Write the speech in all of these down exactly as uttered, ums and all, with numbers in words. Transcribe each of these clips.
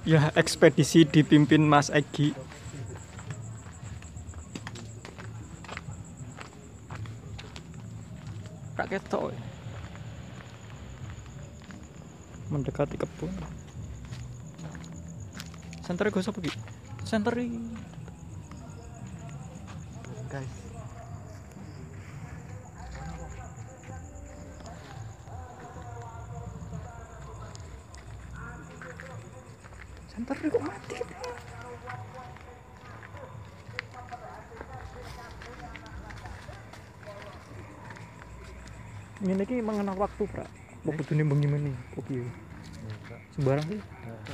Ya, ekspedisi dipimpin Mas Egi. Kak ketok. Mendekati kebun. Senternya gue apa gitu? Senteri. Guys. Senteri kok mati? Ini lagi mengenal waktu, Pak. Waktu ini bagaimana? Kopi. Sembarang sih.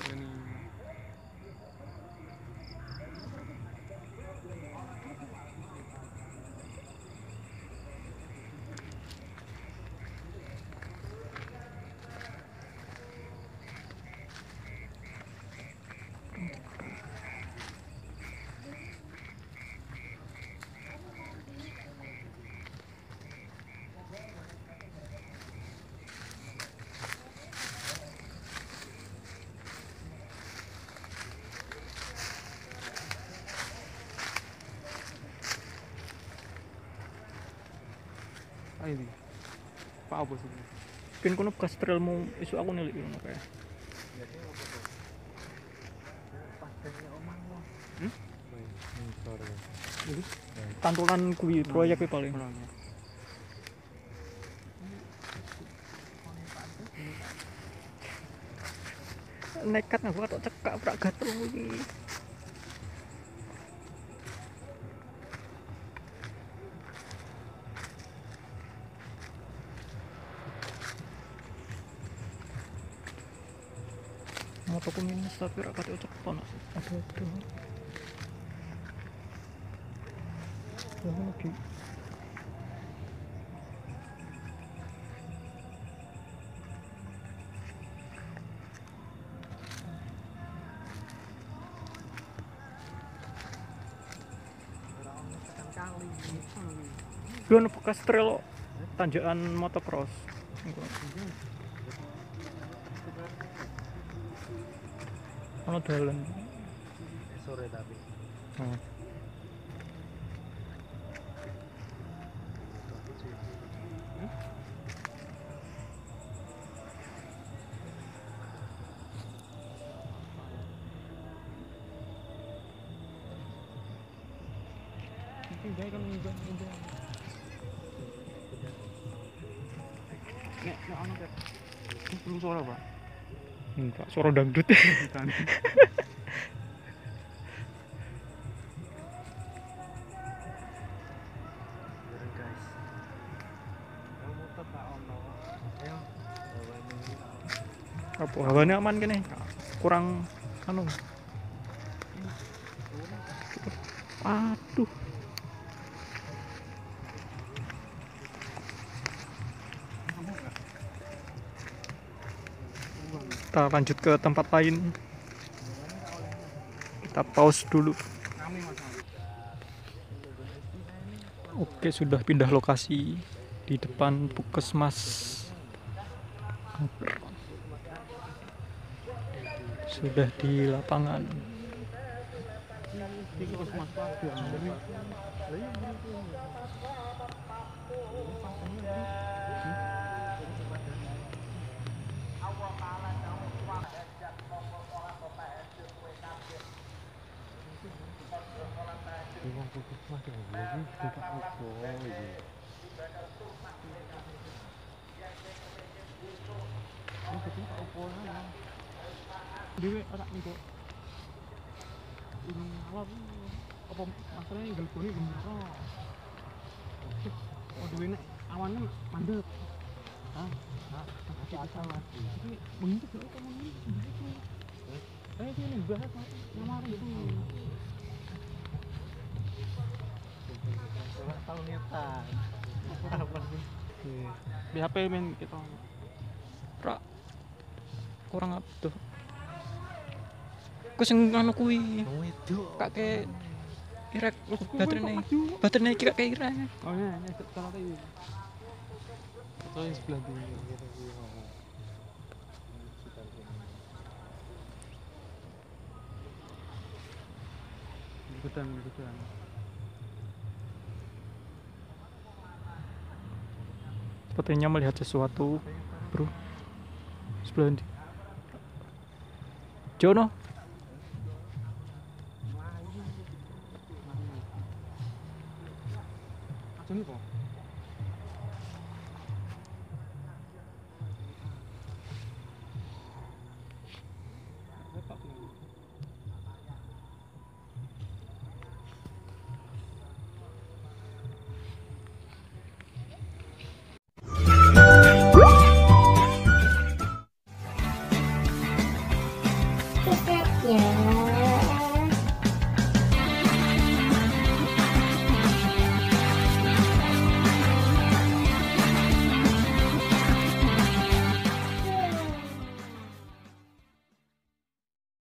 Ayo nih. Pak apa sih? Mungkin kono bekas trailmu isu aku nilik ngono kae. Hmm? Tantulan kuwi proyek paling. Nekat aku tok cekak prak gatel iki. Motoku minus tapi rak kate cepon. Aduh aduh. Ya lagi. Gue bekas trail tanjakan motocross. Ono dalan. Sore tapi. Oh. Pindah kan pindah pindah. Nek nek ono kan. Belum suara, Pak. Enggak, suara dangdut. Apa hawane aman kene? Kurang anu. Aduh. Kita lanjut ke tempat lain. Kita pause dulu. Oke, sudah pindah lokasi di depan Puskesmas. Sudah di lapangan. Dewe ora niku. Ini alam apa masalahnya gelbone gembira. Oh dewe nek awane mandek. Hah? Hah? Asal lagi. Iki bentuk lho temen iki. Eh ini bahas nyamar itu. Tahun nyetan. B H P men kita. Rak. Kurang apa tuh? Ku sing anu kuwi. Kake irek baterainya. Baterainya iki kake irek. Oh ya, ya kalau kayak atau yang sebelah sini gitu. Gudang, gudang. Sepertinya melihat sesuatu, bro. Sebelah nanti. Jono. Ajeng kok.